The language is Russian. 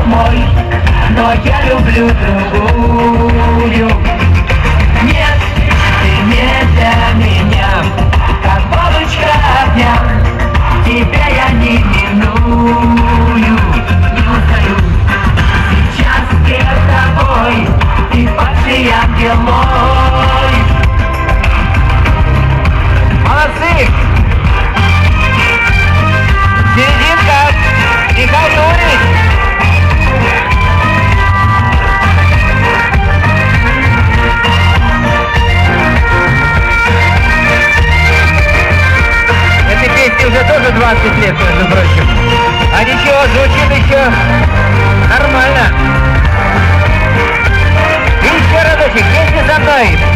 мой, но я люблю другую. Нет, ты не для меня, как бабочка огня. Тебя я не миную, не устаю. Сейчас перед тобой ты падший ангел мой. Молодцы! Серединка! Не халтурить! Этой песне уже тоже 20 лет, между прочим. А ничего, звучит еще нормально. И еще разочек, песня за мной.